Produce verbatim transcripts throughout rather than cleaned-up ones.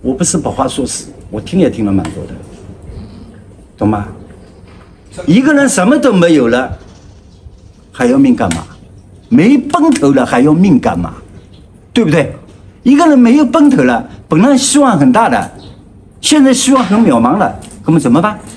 我不是把话说死，我听也听了蛮多的，懂吗？一个人什么都没有了，还要命干嘛？没奔头了还要命干嘛？对不对？一个人没有奔头了，本来希望很大的，现在希望很渺茫了，那么怎么办？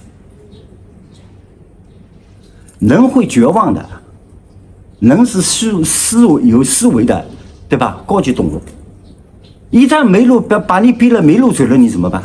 人会绝望的，人是思思维有思维的，对吧？高级动物，一旦没路把把你逼了没路走了，你怎么办？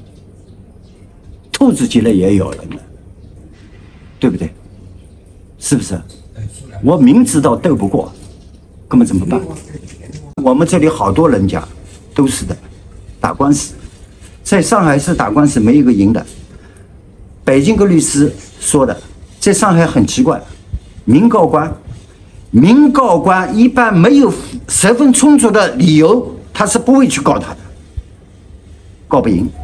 兔子急了也咬人了，对不对？是不是？我明知道斗不过，那么怎么办？我们这里好多人家都是的，打官司，在上海市打官司没一个赢的。北京个律师说的，在上海很奇怪，民告官，民告官一般没有十分充足的理由，他是不会去告他的，告不赢，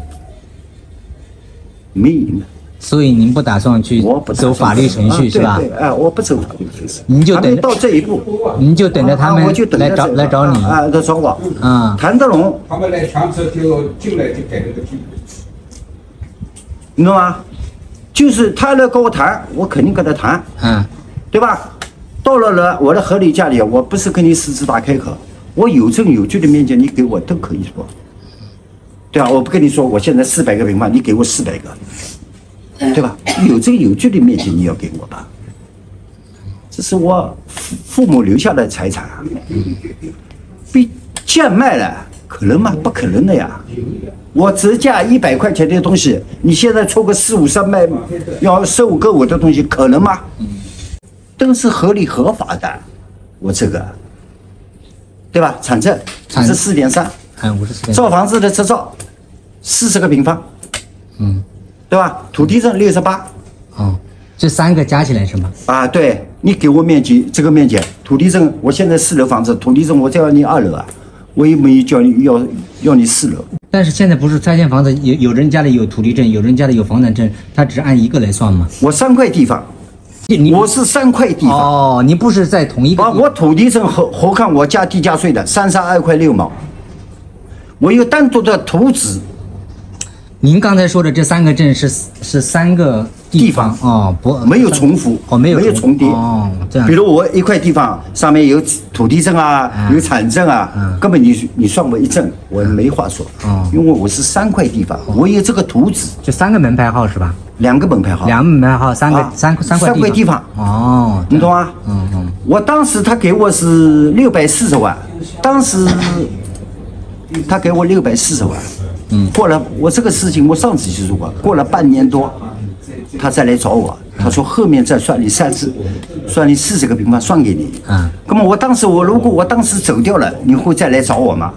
没赢的。 所以您不打算去走法律程序是吧？ 对对，哎，我不走法律程序， 您就等到这一步， 您就等着他们来找来找你啊，来找我啊， 谈得拢。 他们来抢车就进来就给那个地， 你懂吗？就是他来跟我谈，我肯定跟他谈， 嗯， 对吧？到了了我的合理价里，我不是跟你狮子大开口，我有证有据的面前，你给我都可以说，对吧？我不跟你说，我现在四百个平方，你给我四百个。对吧？有证有据的面前，你要给我吧。这是我父父母留下的财产，被贱卖了，可能吗？不可能的呀！我折价一百块钱的东西，你现在出个四五十卖，要收购我的东西，可能吗？都是合理合法的，我这个，对吧？产证五十四点三， 嗯，五十四点。 造房子的执照，四十个平方， 嗯。 对吧？土地证六十八， 哦，这三个加起来是吗？ 啊，对，你给我面积，这个面积，土地证，我现在四楼房子，土地证我再要你二楼啊，我又没有叫你要要你四楼。 但是现在不是拆迁房子，有有人家里有土地证，有人家里有房产证，他只按一个来算吗？ 我三块地方，我是三块地方。 哦，你不是在同一个地方。 啊，我土地证何何况我加地价税的，三十二块六毛，我有单独的图纸。 您刚才说的这三个证是是三个地方哦，不没有重复哦，没有没有重叠哦，这样。 比如我一块地方上面有土地证啊， 嗯、 有产证啊，嗯、根本你你算我一证，我没话说。 哦， 因为我是三块地方，哦、我有这个图纸， 就三个门牌号是吧？ 两个门牌号， 两个门牌号，三个、啊、三三块三块地方。 哦， 你懂吗？ 嗯嗯。 我当时他给我是六百四十万，当时他给我六百四十万。嗯，过了我这个事情，我上次就说过，过了半年多，他再来找我，他说后面再算你三十，算你四十个平方算给你。嗯，那么我当时我如果我当时走掉了，你会再来找我吗？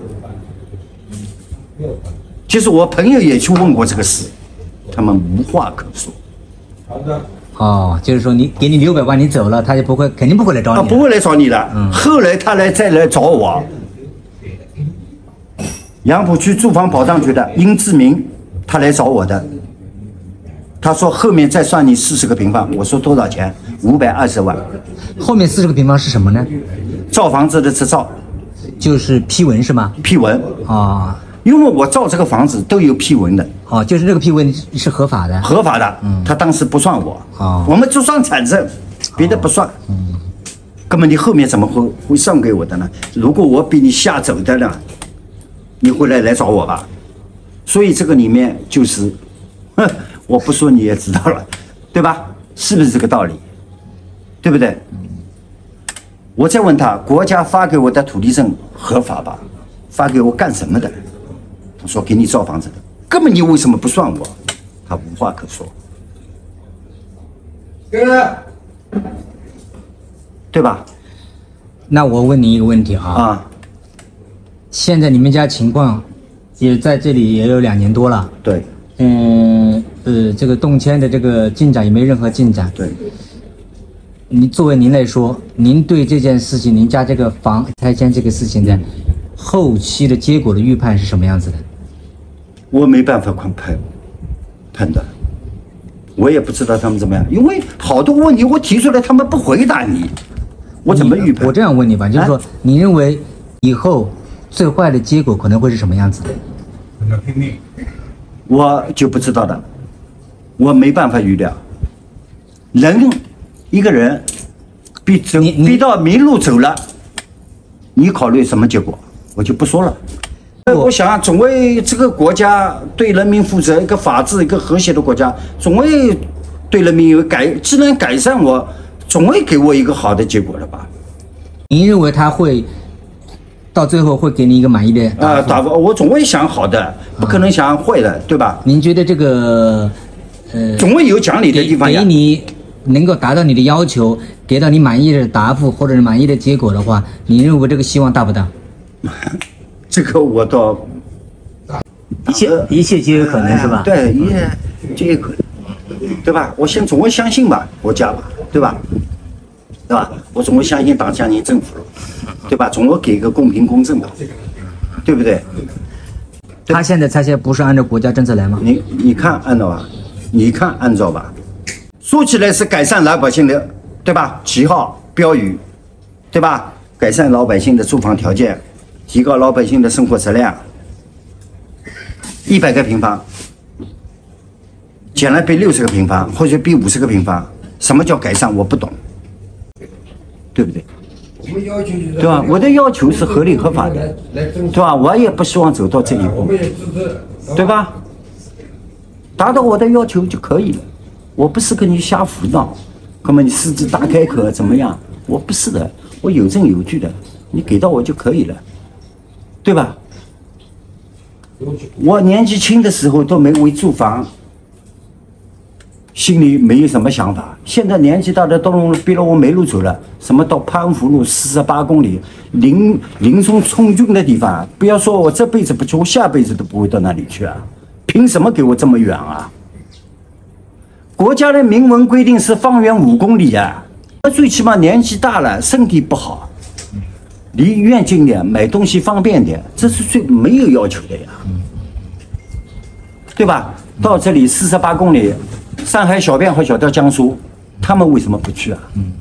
其实我朋友也去问过这个事，他们无话可说。 好的。 哦，就是说你给你六百万，你走了，他就不会，肯定不会来找你。 他不会来找你的。嗯，后来他来再来找我。杨浦区住房保障局的殷志明，他来找我的，他说后面再算你四十个平方，我说多少钱？五百二十万。 后面四十个平方是什么呢？ 造房子的执照， 就是批文是吗？ 批文啊、哦， 因为我造这个房子都有批文的。 哦，就是这个批文是合法的。 合法的，嗯，他当时不算我， 哦， 我们就算产证，别的不算。嗯，那么你后面怎么会会算给我的呢？如果我比你下走的呢？你会来来找我吧，所以这个里面就是，哼，我不说你也知道了，对吧？是不是这个道理？对不对？我再问他，国家发给我的土地证合法吧？发给我干什么的？他说给你造房子的，根本你为什么不算我？他无话可说，对吧？ 那我问你一个问题啊。 啊。 现在你们家情况也在这里也有两年多了， 对， 嗯呃，这个动迁的这个进展也没任何进展。 对， 您作为您来说，您对这件事情，您家这个房拆迁这个事情的后期的结果的预判是什么样子的？ 我没办法判判判断，我也不知道他们怎么样，因为好多问题我提出来，他们不回答你，我怎么预判？ 我这样问你吧，就是说，你认为以后最坏的结果可能会是什么样子的？ 要拼命。 我就不知道了，我没办法预料。人，一个人，逼走你你逼到迷路走了，你考虑什么结果？我就不说了。 我我想，总为这个国家对人民负责，一个法治、一个和谐的国家，总为对人民有改，既能改善我，总会给我一个好的结果的吧？ 您认为他会到最后会给你一个满意的答啊， 复？ 打我总会想好的，不可能想坏的，对吧？ 您觉得这个呃， 总会有讲理的给地方呀给。你能够达到你的要求，给到你满意的答复或者是满意的结果的话，你认为这个希望大不大？ 这个我倒一切一切皆有可能是吧？ 对，一切皆有可能，对吧？我先总会相信吧，国家吧，对吧？对吧？我总会相信党，相信政府，对吧？总会给一个公平公正吧，对不对？ 他现在他现在不是按照国家政策来吗？ 你你看按照吧，你看按照吧，说起来是改善老百姓的，对吧？旗号标语，对吧？改善老百姓的住房条件，提高老百姓的生活质量。一百个平方，减了比六十个平方，或者比五十个平方，什么叫改善？我不懂，对不对？ 我们要求就是对吧？我的要求是合理合法的，对吧？我也不希望走到这一步， 我们也支持， 对吧？达到我的要求就可以了，我不是跟你瞎胡闹，哥们，你狮子大开口怎么样？我不是的，我有证有据的，你给到我就可以了，对吧？我年纪轻的时候都没为住房，心里没有什么想法。现在年纪大的都逼了我没路走了，什么到潘湖路四十八公里，林林松充军的地方，不要说我这辈子不去，我下辈子都不会到那里去啊！凭什么给我这么远啊？国家的明文规定是方圆五公里啊，那最起码年纪大了，身体不好。离医院近点，买东西方便点，这是最没有要求的呀，对吧？到这里四十八公里，上海小便会小到江苏，他们为什么不去啊？